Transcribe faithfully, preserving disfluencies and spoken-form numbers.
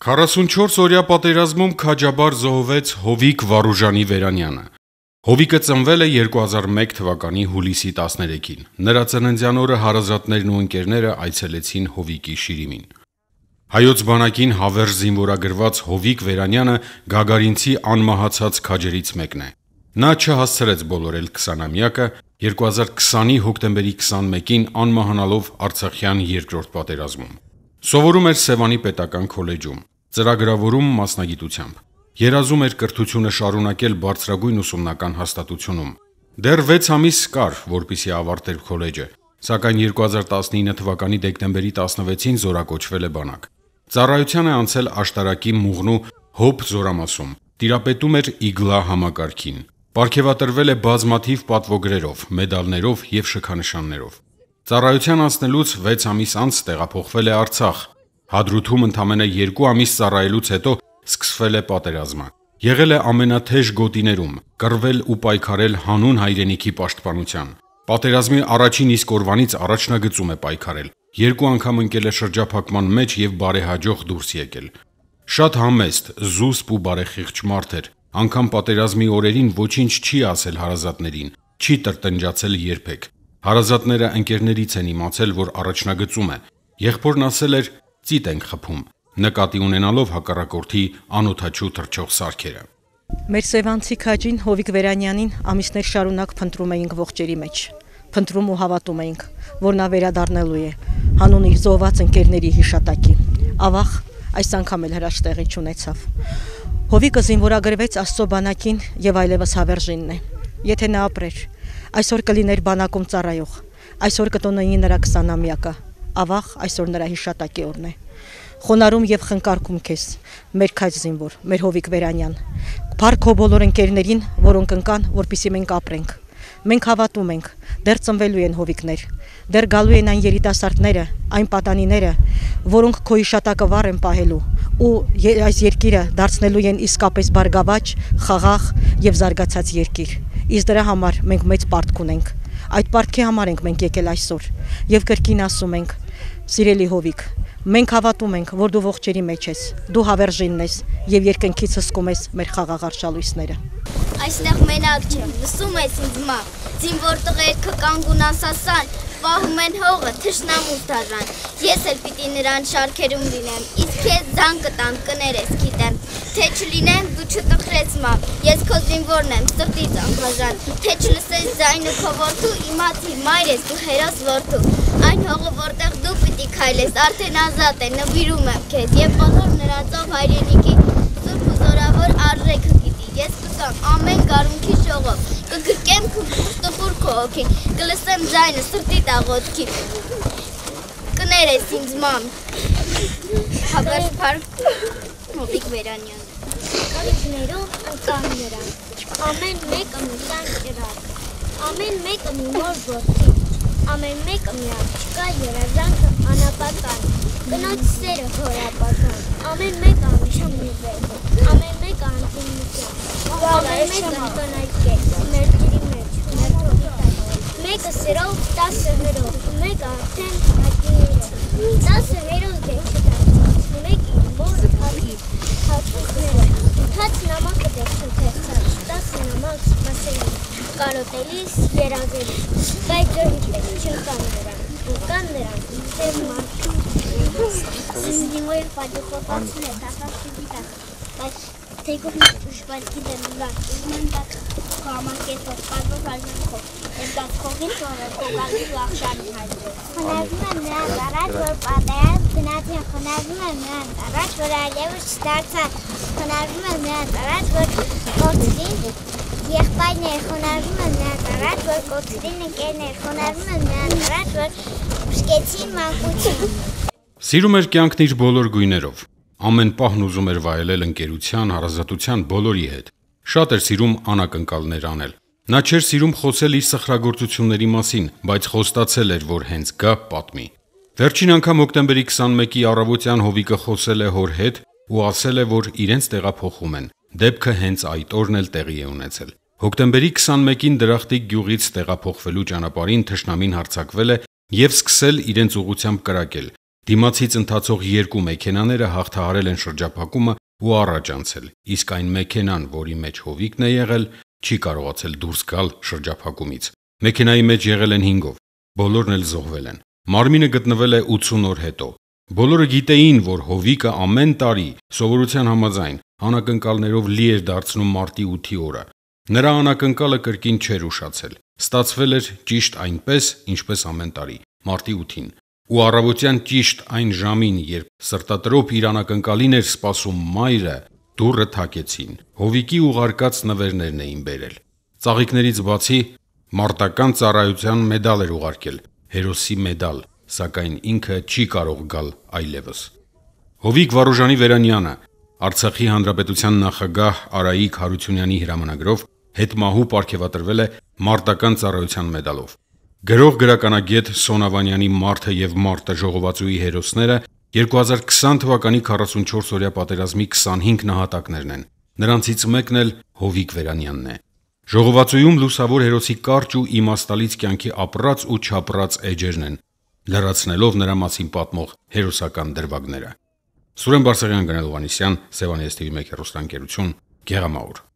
քառասունչորս-օրյա պատերազմում քաջաբար զոհվեց Հովիկ Վարուժանի Վերանյանը։ Հովիկը ծնվել է երկու հազար մեկ թվականի հուլիսի տասներեքին։ Նրա ծննդյան օրը հարազատներն ու ընկերները այցելեցին Հովիկի շիրիմին։ Հայոց բանակին հավերժ զինվորագրված Հովիկ Վերանյանը գագարինցի անմահացած քաջերից մեկն է։ Նա չհասցրեց բոլորել քսանամյակը, երկու հազար քսանի հոկտեմբերի քսանմեկին անմահանալով Արցախյան երկրորդ պատերազմում։ Սովորում էր Սևանի պետական քոլեջում, ծրագրավորում մասնագիտությամբ։ Երազում էր կրթությունը շարունակել բարձրագույն ուսումնական հաստատությունում։ Դեռ վեց ամիս կար, որպեսզի ավարտեր քոլեջը, սակայն երկու հազար տասնինը թվականի դեկտեմբերի տասնվեցին զորակոչվել է բանակ։ Ծառայության է անցել աշտարակի Մուղնու Հոբ զորամասում, տիրապետում էր Իգլա համակարգին։ Պարգևատրվել է բազմաթիվ պատվոգրերով, մեդալներով և շքանշաններով։ Ծառայության անցնելուց վեց ամիս անց տեղափոխվել է Արցախ։ Հադրութում ընդամենը երկու ամիս ծառայելուց հետո սկսվել է պատերազմը։ Եղել է ամենաթեժ գոտիներում, կռվել ու պայքարել հանուն հայրենիքի պաշտպանության։ Պատերազմի առաջին իսկ օրվանից առաջնագծում է պայքարել։ Երկու անգամ ընկել է շրջափակման մեջ և բարեհաջող դուրս եկել։ Շատ համեստ, զուսպ ու բարեխիղճ մարդ էր։ Անգամ պատերազմի օրերին ոչինչ չի ասել հարազատներին, չի տրտնջացել երբեք։ Հարազատները ընկերներից են իմացել, որ առաջնագծում է։ Եղբորն ասել էր՝ ծիտ ենք խփում, նկատի ունենալով հակառակորդի անօդաչու թռչող սարքերը։ Մեր սևանցի քաջին Հովիկ Վերանյանին ամիսներ շարունակ փնտրում էինք ողջերի մեջ։ Փնտրում ու հավատում էինք, որ նա վերադառնալու է հանուն իր զոհված ընկերների հիշատակի։ Ավաղ այս անգամ էլ հրաշտեղի չունեցավ։ Հովիկը զինվորագրվեց Աստծո բանակին եւ այլևս հավերժինն է։ Եթե նա ապրեր, այսօր կլիներ բանակում ծառայող, այսօր կտոնեի նրա քսանամյակը։ Ավաղ այսօր նրա հիշատակի օրն է։ Խոնարհում եւ խնկարկում քեզ, մեր քաջ զինվոր, մեր Հովիկ Վերանյան։ Փառք քո բոլոր ընկերներին, որոնք ընկան, որպեսզի մենք ապրենք։ Մենք հավատում ենք, դեռ ծնվելու են Հովիկներ, դեռ գալու են այն երիտասարդները, այն պատանիները, որոնք քո հիշատակը վառ են պահելու ու այս երկիրը դարձնելու են իսկապես բարգավաճ, խաղաղ եւ զարգացած երկիր։ Իսկ դրա համար մենք մեծ պարտք ունենք։ Այդ պարտքի համար ենք մենք եկել այսօր եւ կրկին ասում ենք. Սիրելի Հովիկ, մենք հավատում ենք, որ դու ողջերի մեջ ես, դու հավերժինն ես եւ երկնքից հսկում ես մեր խաղաղ արշալույսները։ Այստեղ մենակ չեմ, լսում ես ինձ մա, զինվոր տղերքը կանգուն ասասան, պահում են հողը, թշնամու դաժան։ Ես էլ պիտի նրան շարքերում լինեմ, իսկ քեզ ձան կտան, կներես գիտեմ։ Թե չլինեմ, դու չտխրես մա, ես քո զինվորն եմ, սրտից անբաժան։ Թե չլսես ձայնը քո որդու, իմացի մայր ես դու հերոս որդու։ Այն հողը, որտեղ դու պիտի քայլես, արդեն ազատ է, նվիրում եմ քեզ եւ բոլոր նրանցով հայրենիքի սուրբ ու զորավոր արժեքը գիտի։ Ես կգամ ամեն գարունքի շողով, կգրկեմ քո տխուր քո հոգին, կլսեմ ձայնը սրտի աղոթքի։ Կներես ինձ մամ։ Հավերժ Փառք Հովիկ Վերանյան։ Կարիքներով ընկան նրան, ամեն մեկը մի տան կրակ, ամեն մեկը մի նոր որդի, ամեն մեկը մի աղջկա երազանքը անապական, կնոջ սերը հորապական, ամեն մեկը ամիշան մի վեր, ամեն մեկը անտիմություն, ամեն մեկը ընտանայքեր, մեր ջրի մեջ, մեր թողի տակ, մեկը սերով, տասը հերով, մեկը արդեն հատինություն, տասը հերով դե չդարձած, մեկի մոր հատի, հատուկները, հաց նամակը դե չթեղցած, տասը նամակ սպասելի, կարոտելիս, երազելիս, բայց դրհի պետք չնկան նրան, նկան նրան, ձեր մարդու, զինվոր պատիխոպացուն է, տասած չգիտակ, բայց թեքով ուշվածքի դրնուլան, ուզում են դակ կամակետով, պատվով հալնանքով, եմ դակ կողին թողը, կողալի ու աղշանին հայդրել։ Խոնարվում եմ նրանց առաջ, որ պատերազմ գնացին, խոնարվում եմ նրանց առաջ, որ այլևս չդարձան, խոնարվում եմ նրանց առաջ, որ կործրին եղբայրներ, խոնարվում եմ նրանց առաջ, որ կործրին ընկերներ, խոնարվում եմ նրանց առաջ, որ փշկեցին մանկություն։ Սիրում էր կյանքն իր բոլոր գույներով։ Ամեն պահն ուզում էր վայելել ընկերության, հարազատության բոլորի հետ։ Շատ էր սիրում անակնկալներ անել։ Նա չէր սիրում խոսել իր սխրագործությունների մասին, բայց խոստացել էր, որ հենց գա պատմի։ Վերջին անգամ հոկտեմբերի քսանմեկի առավոտյան Հովիկը խոսել է հոր հետ ու ասել է, որ իրենց տեղափոխում են։ Դեպքը հենց այդ օրն էլ տեղի է ունեցել։ Հոկտեմբերի քսանմեկին Դրախտիկ գյուղից տեղափոխվելու ճանապարհին թշնամին հարձակվել է եւ սկսել իրենց ուղղությամբ կրակել, Դիմացից ընթացող երկու մեքենաները հաղթահարել են շրջափակումը ու առաջ անցել, իսկ այն մեքենան, որի մեջ Հովիկն է եղել, չի կարողացել դուրս գալ շրջափակումից։ Մեքենայի մեջ եղել են հինգով, բոլորն էլ զոհվել են։ Մարմինը գտնվել է ութսուն օր հետո։ Բոլորը գիտեին, որ Հովիկը ամեն տարի սովորության համաձայն անակնկալներով լի էր դարձնում մարտի ութի օրը։ Նրա անակնկալը կրկին չէր ուշացել։ Ստացվել էր ճիշտ այնպես, ինչպես ամեն տարի, մարտի ութին։ Ու առավոտյան ճիշտ այն ժամին, երբ սրտատրոփ իր անակնկալին էր սպասում մայրը, դուռը թակեցին։ Հովիկի ուղարկած նվերներն էին բերել։ Ծաղիկներից բացի մարտական ծառայության մեդալ էր ուղարկել, հերոսի մեդալ, սակայն ինքը չի կարող գալ այլևս։ Հովիկ Վարուժանի Վերանյանը Արցախի Հանրապետության նախագահ Արայիկ Հարությունյանի հրամանագրով հետմահու պարգևատրվել է մարտական ծառայության մեդալով։ Գրող գրականագետ Սոնա Վանյանի «Մարդը եւ մարտը» ժողովածուի հերոսները երկու հազար քսան թվականի քառասունչորս-օրյա պատերազմի քսանհինգ նահատակներն են։ Նրանցից մեկն էլ Հովիկ Վերանյանն է։ Ժողովածուում լուսավոր հերոսի կարճ ու իմաստալից կյանքի ապրած ու չապրած էջերն են, լրացնելով նրա մասին պատմող հերոսական դրվագները։ Սուրեն Բարսեղյան, Գնել Հովհաննիսյան, Սևանես թիվի մեկ հեռուստաընկերություն, Գեղամաուր։